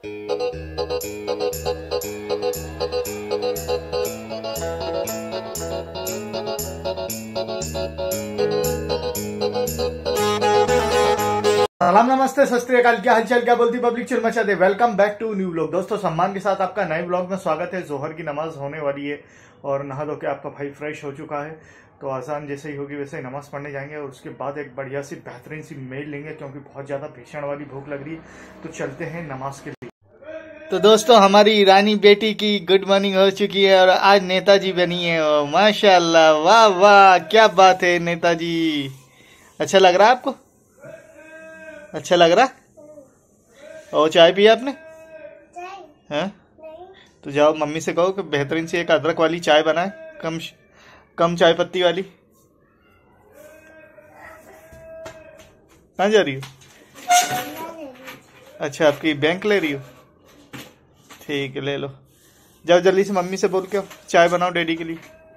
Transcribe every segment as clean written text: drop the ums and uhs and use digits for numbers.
सलाम नमस्ते सत श्री अकाल, क्या हालचाल, क्या बोलती पब्लिक, चिल मचा दे। Welcome back to new vlog. दोस्तों सम्मान के साथ आपका नए व्लॉग में स्वागत है। जोहर की नमाज होने वाली है और नहा धो के आपका भाई फ्रेश हो चुका है, तो आसान जैसे ही होगी वैसे ही नमाज पढ़ने जाएंगे और उसके बाद एक बढ़िया सी बेहतरीन सी मेल लेंगे क्योंकि बहुत ज़्यादा भीषण वाली भूख लग रही है। तो चलते हैं नमाज के लिए। तो दोस्तों हमारी रानी बेटी की गुड मॉर्निंग हो चुकी है और आज नेताजी बनी है। माशाल्लाह, वाह वाह, क्या बात है नेताजी। अच्छा लग रहा है आपको? अच्छा लग रहा? और चाय पिया आपने? हैं? तो जाओ मम्मी से कहो कि बेहतरीन सी एक अदरक वाली चाय बनाए, कम चाय पत्ती वाली। कहाँ जा रही हो? अच्छा, आपकी बैंक ले रही हो? ठीक है, ले लो। जाओ जल्दी से मम्मी से बोल के चाय बनाओ डैडी के लिए।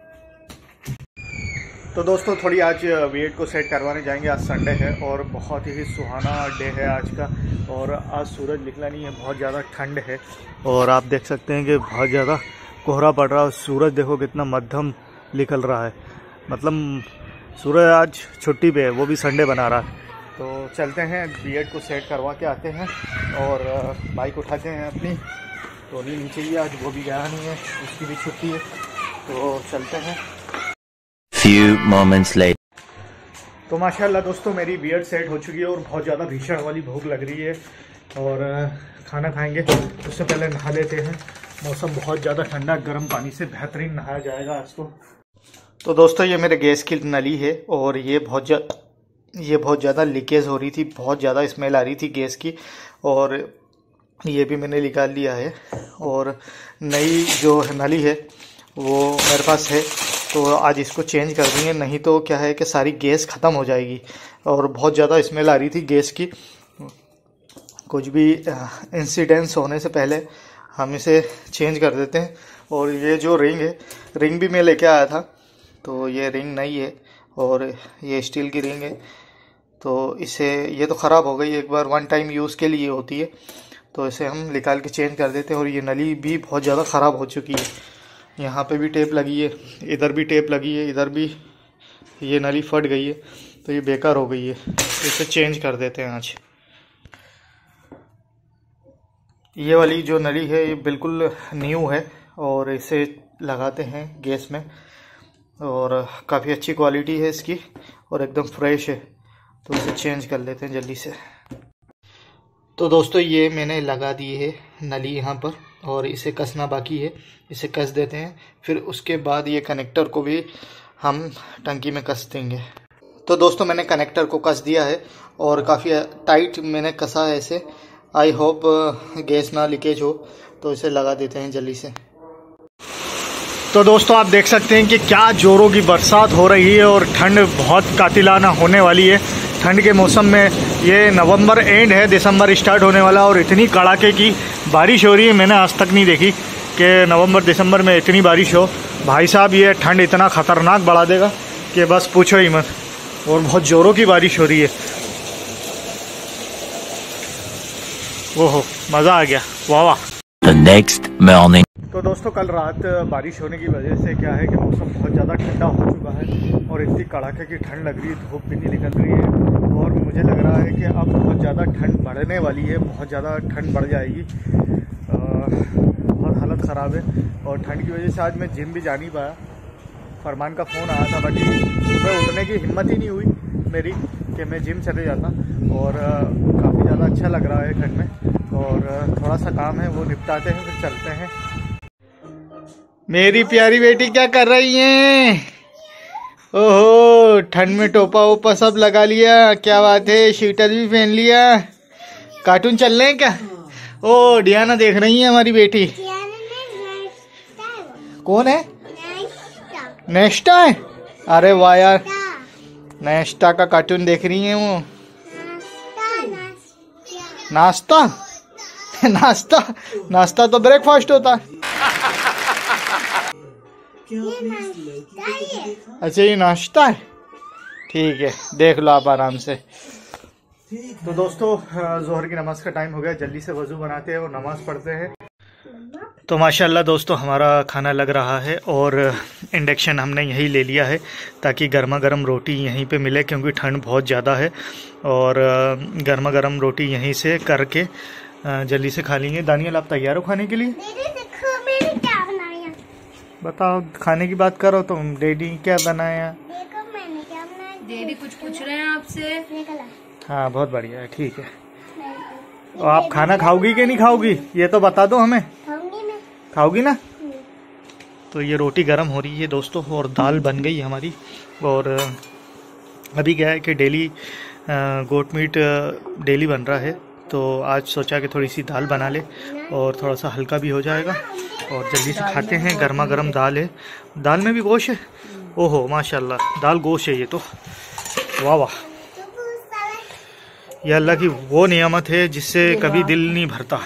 तो दोस्तों थोड़ी आज वेट को सेट करवाने जाएंगे। आज संडे है और बहुत ही सुहाना डे है आज का, और आज सूरज निकला नहीं है, बहुत ज़्यादा ठंड है और आप देख सकते हैं कि बहुत ज़्यादा कोहरा पड़ रहा है। सूरज देखो कितना मध्यम निकल रहा है, मतलब सूरज आज छुट्टी पे है, वो भी संडे बना रहा है। तो चलते हैं वेट को सेट करवा के आते हैं और बाइक उठाते हैं अपनी। तो नहीं नीचे ही आज, वो भी गया नहीं है, उसकी भी छुट्टी है। तो चलते हैं। Few moments later. तो माशाल्लाह दोस्तों मेरी बियर्ड सेट हो चुकी है और बहुत ज़्यादा भीषण वाली भूख लग रही है और खाना खाएंगे। उससे पहले नहा लेते हैं। मौसम बहुत ज़्यादा ठंडा, गर्म पानी से बेहतरीन नहाया जाएगा आज तो दोस्तों ये मेरे गैस की नली है और ये बहुत ज़्यादा लीकेज हो रही थी, बहुत ज़्यादा स्मेल आ रही थी गैस की, और ये भी मैंने निकाल लिया है। और नई जो नली है वो मेरे पास है, तो आज इसको चेंज कर देंगे, नहीं तो क्या है कि सारी गैस ख़त्म हो जाएगी और बहुत ज़्यादा स्मेल आ रही थी गैस की। कुछ भी इंसिडेंस होने से पहले हम इसे चेंज कर देते हैं। और ये जो रिंग है, रिंग भी मैं लेके आया था, तो ये रिंग नई है और ये स्टील की रिंग है। तो ये तो ख़राब हो गई, एक बार वन टाइम यूज़ के लिए होती है, तो इसे हम निकाल के चेंज कर देते हैं। और ये नली भी बहुत ज़्यादा ख़राब हो चुकी है, यहाँ पे भी टेप लगी है, इधर भी टेप लगी है, इधर भी ये नली फट गई है, तो ये बेकार हो गई है, इसे चेंज कर देते हैं आज। ये वाली जो नली है ये बिल्कुल न्यू है और इसे लगाते हैं गैस में, और काफ़ी अच्छी क्वालिटी है इसकी और एकदम फ्रेश है, तो इसे चेंज कर लेते हैं जल्दी से। तो दोस्तों ये मैंने लगा दी है नली यहाँ पर और इसे कसना बाकी है, इसे कस देते हैं। फिर उसके बाद ये कनेक्टर को भी हम टंकी में कस देंगे। तो दोस्तों मैंने कनेक्टर को कस दिया है और काफ़ी टाइट मैंने कसा है इसे। आई होप गैस ना लीकेज हो, तो इसे लगा देते हैं जल्दी से। तो दोस्तों आप देख सकते हैं कि क्या जोरों की बरसात हो रही है और ठंड बहुत कातिलाना होने वाली है। ठंड के मौसम में ये नवंबर एंड है, दिसंबर स्टार्ट होने वाला और इतनी कड़ाके की बारिश हो रही है, मैंने आज तक नहीं देखी कि नवंबर दिसंबर में इतनी बारिश हो। भाई साहब ये ठंड इतना ख़तरनाक बढ़ा देगा कि बस पूछो ही मत, और बहुत ज़ोरों की बारिश हो रही है। ओहो, मज़ा आ गया, वाह वाह। The next morning. तो दोस्तों कल रात बारिश होने की वजह से क्या है कि मौसम बहुत ज़्यादा ठंडा हो चुका है और इतनी कड़ाके की ठंड लग रही है, धूप भी नहीं निकल रही है और मुझे लग रहा है कि अब बहुत ज़्यादा ठंड बढ़ने वाली है, बहुत ज़्यादा ठंड बढ़ जाएगी। बहुत हालत ख़राब है और ठंड की वजह से आज मैं जिम भी जा नहीं पाया। फरमान का फ़ोन आया था, बाकी सुबह उठने की हिम्मत ही नहीं हुई मेरी कि मैं जिम चले जाता, और काफ़ी ज़्यादा अच्छा लग रहा है ठंड में, और थोड़ा सा काम है वो निपटाते हैं फिर चलते हैं। मेरी प्यारी बेटी क्या कर रही हैं? ओहो, ठंड में टोपा ओपा सब लगा लिया, क्या बात है, स्वेटर भी पहन लिया। कार्टून चल रहे हैं क्या? ओ डियाना देख रही है हमारी बेटी। कौन है? नेस्टा है? अरे वाह यार, नेस्टा का कार्टून देख रही है वो। नाश्ता नाश्ता नाश्ता तो ब्रेकफास्ट होता है। अच्छा ये नाश्ता है, ठीक है, देख लो आप आराम से। तो दोस्तों जोहर की नमाज का टाइम हो गया, जल्दी से वजू बनाते हैं और नमाज पढ़ते हैं। तो माशाल्लाह दोस्तों हमारा खाना लग रहा है और इंडक्शन हमने यहीं ले लिया है ताकि गर्मा गर्म रोटी यहीं पे मिले, क्योंकि ठंड बहुत ज़्यादा है और गर्मा गर्म रोटी यहीं से करके जल्दी से खा लेंगे। दानियल आप तैयार हो खाने के लिए? मैंने क्या बनाया? बताओ, खाने की बात करो तुम। डैडी क्या बनाया? देखो मैंने क्या बनाया। डैडी कुछ पूछ रहे हैं आपसे। हाँ बहुत बढ़िया है, ठीक है। और आप खाना खाओगी कि नहीं खाओगी ये तो बता दो हमें। खाऊंगी मैं। खाओगी ना? तो ये रोटी गर्म हो रही है दोस्तों और दाल बन गई हमारी। और अभी क्या है कि डेली गोट मीट डेली बन रहा है, तो आज सोचा कि थोड़ी सी दाल बना ले और थोड़ा सा हल्का भी हो जाएगा और जल्दी से खाते हैं। गर्मा गर्म दाल है, दाल में भी गोश्त है। ओहो माशाल्लाह, दाल गोश्त है ये तो, वाह वाह। ये अल्लाह की वो नियामत है जिससे कभी दिल नहीं भरता।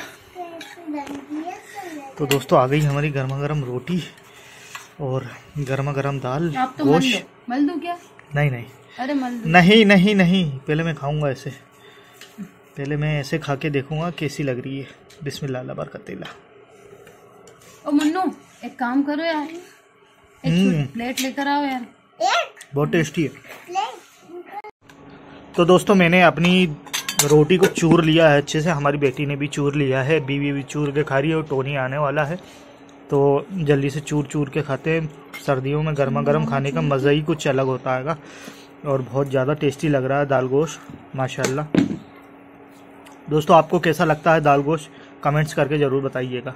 तो दोस्तों आ गई हमारी गर्मा गर्म रोटी और गर्मा गर्म दाल तो गोश्त। मल दूं क्या? नहीं नहीं, अरे मल दूं। नहीं नहीं नहीं, पहले मैं खाऊंगा ऐसे, पहले मैं ऐसे खा के देखूंगा कैसी लग रही है। बिस्मिल्लाह अल्लाह बरकतिल्लाह। ओ मन्नू एक काम करो यार, एक प्लेट लेकर आओ यार। बहुत टेस्टी है। तो दोस्तों मैंने अपनी रोटी को चूर लिया है अच्छे से, हमारी बेटी ने भी चूर लिया है, बीवी भी चूर के खा रही है और टोनी आने वाला है। तो जल्दी से चूर चूर के खाते हैं। सर्दियों में गर्मा गर्म खाने का मज़ा ही कुछ अलग होता है और बहुत ज़्यादा टेस्टी लग रहा है दाल गोश्त माशाल्लाह। दोस्तों आपको कैसा लगता है दाल गोश्त कमेंट्स करके ज़रूर बताइएगा।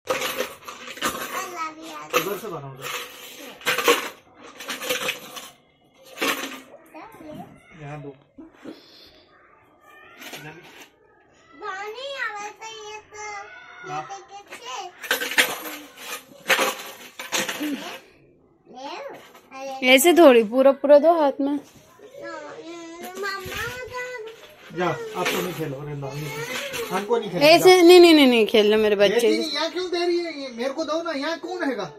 यहाँ दो ऐसे थोड़ी, पूरा पूरा दो हाथ में। जा, आप तो नहीं खेलो, हमको नहीं खेलो। ऐसे नहीं खेलना मेरे बच्चे। यहाँ क्यों दे रही है? ये मेरे को दो ना, यहाँ कौन हैगा?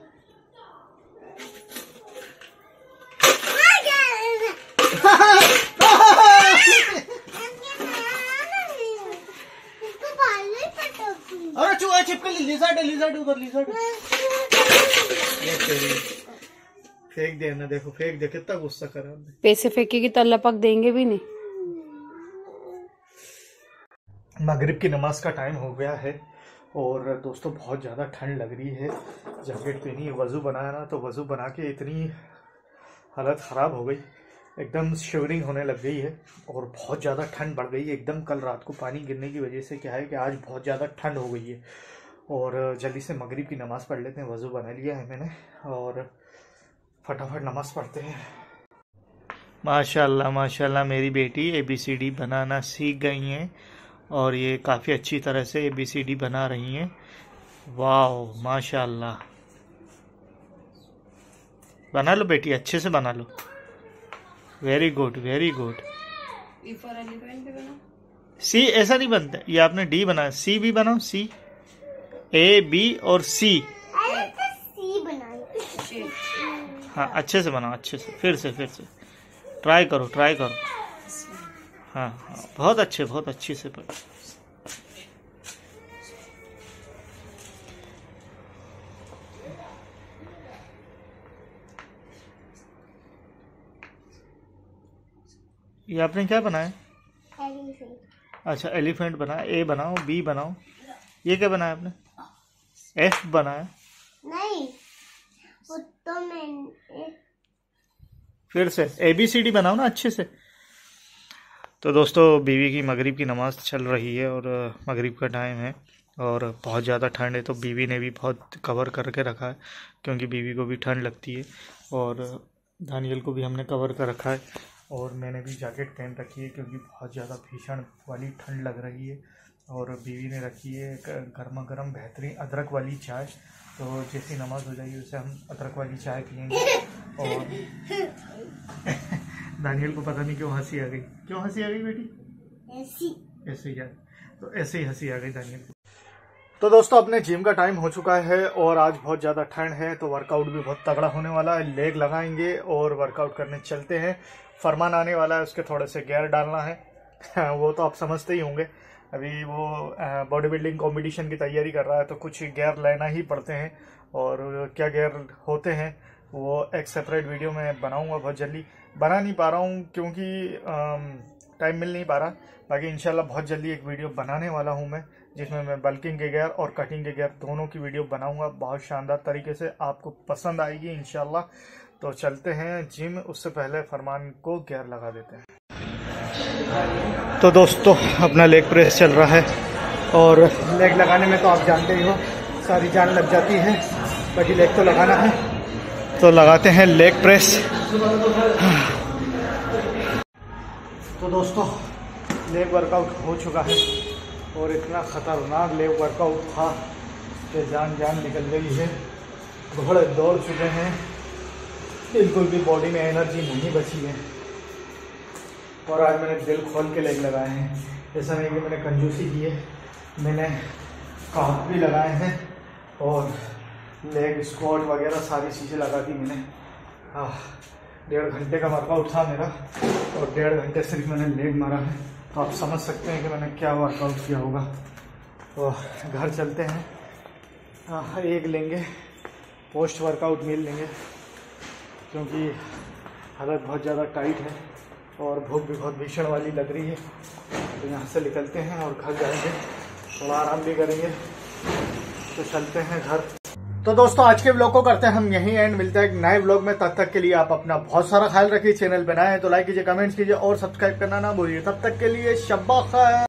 अरे चूहा चिपके, लिज़र्ड है, लिज़र्ड उधर, लिज़र्ड फेंक देना। देखो फेंक दे, कितना गुस्सा कर रहा है। पैसे फेंकेगी तो अल्लाह पाक देंगे भी नहीं। मगरिब की नमाज का टाइम हो गया है और दोस्तों बहुत ज़्यादा ठंड लग रही है। जैकेट पहनी है, वज़ू बनाया ना, तो वज़ू बना के इतनी हालत ख़राब हो गई, एकदम शिवरिंग होने लग गई है और बहुत ज़्यादा ठंड बढ़ गई है एकदम। कल रात को पानी गिरने की वजह से क्या है कि आज बहुत ज़्यादा ठंड हो गई है। और जल्दी से मगरिब की नमाज़ पढ़ लेते हैं। वज़ू बना लिया है मैंने और फटाफट नमाज़ पढ़ते हैं। माशाल्लाह माशाल्लाह, मेरी बेटी ABCD बनाना सीख गई हैं और ये काफ़ी अच्छी तरह से ABCD बना रही हैं। वाह माशाल्लाह, बना लो बेटी, अच्छे से बना लो। Very good very good. See ऐसा नहीं बनता, ये आपने D बनाया, C भी बनाओ, C A B और C। हाँ अच्छे से बनाओ, अच्छे से, फिर से ट्राई करो। हाँ बहुत अच्छे से पढ़ो। ये आपने क्या बनाया? अच्छा एलिफेंट बनाया। A बनाओ, B बनाओ। ये क्या बनाया आपने? F बनाया। नहीं तो मैं फिर से ABCD बनाओ ना अच्छे से। तो दोस्तों बीवी की मगरिब की नमाज़ चल रही है और मगरिब का टाइम है और बहुत ज़्यादा ठंड है, तो बीवी ने भी बहुत कवर करके रखा है क्योंकि बीवी को भी ठंड लगती है और दानियल को भी हमने कवर कर रखा है और मैंने भी जैकेट पहन रखी है क्योंकि बहुत ज़्यादा भीषण वाली ठंड लग रही है। और बीवी ने रखी है गर्मा गर्म बेहतरीन अदरक वाली चाय, तो जैसी नमाज हो जाएगी उसे हम अदरक वाली चाय पियेंगे। और दानियल को पता नहीं क्यों हंसी आ गई। क्यों हंसी आ गई बेटी? ऐसे ही यार, तो ऐसे ही हंसी आ गई दानियल को। तो दोस्तों अपने जिम का टाइम हो चुका है और आज बहुत ज़्यादा ठंड है तो वर्कआउट भी बहुत तगड़ा होने वाला है। लेग लगाएंगे और वर्कआउट करने चलते हैं। फरमान आने वाला है, उसके थोड़े से गेयर डालना है वो तो आप समझते ही होंगे। अभी वो बॉडी बिल्डिंग कॉम्पिटिशन की तैयारी कर रहा है, तो कुछ गेयर लेना ही पड़ते हैं। और क्या गेयर होते हैं वो एक सेपरेट वीडियो में बनाऊंगा बहुत जल्दी। बना नहीं पा रहा हूँ क्योंकि टाइम मिल नहीं पा रहा। बाकी इंशाल्लाह बहुत जल्दी एक वीडियो बनाने वाला हूँ मैं, जिसमें मैं बल्किंग के गेयर और कटिंग के गेयर दोनों की वीडियो बनाऊंगा बहुत शानदार तरीके से। आपको पसंद आएगी इंशाल्लाह। तो चलते हैं जिम, उससे पहले फरमान को गेयर लगा देते हैं। तो दोस्तों अपना लेग प्रेस चल रहा है, और लेग लगाने में तो आप जानते ही हो सारी जान लग जाती है। बाकी लेग तो लगाना है, तो लगाते हैं लेग प्रेस। तो दोस्तों लेग वर्कआउट हो चुका है, और इतना ख़तरनाक लेग वर्कआउट था कि जान निकल गई है। घोड़े दौड़ चुके हैं, बिल्कुल भी बॉडी में एनर्जी नहीं बची है। और आज मैंने दिल खोल के लेग लगाए हैं। ऐसा नहीं कि मैंने कंजूसी की है, मैंने काफ भी लगाए हैं और लेग स्क्वाट वगैरह सारी चीज़ें लगा दी मैंने। 1.5 घंटे का वर्कआउट था मेरा, और 1.5 घंटे सिर्फ मैंने लेग मारा है। तो आप समझ सकते हैं कि मैंने क्या वर्कआउट किया होगा। तो घर चलते हैं, एक लेंगे पोस्ट वर्कआउट मील लेंगे, क्योंकि हालत बहुत ज़्यादा टाइट है और भूख भी बहुत भीषण वाली लग रही है। तो यहाँ से निकलते हैं और घर जाएंगे, थोड़ा आराम भी करेंगे। तो चलते हैं घर। तो दोस्तों आज के व्लॉग को करते हैं हम यहीं एंड। मिलते हैं एक नए व्लॉग में, तब तक के लिए आप अपना बहुत सारा ख्याल रखिए। चैनल पे नए हैं तो लाइक कीजिए, कमेंट्स कीजिए और सब्सक्राइब करना ना भूलिए। तब तक के लिए शब्बा खैर।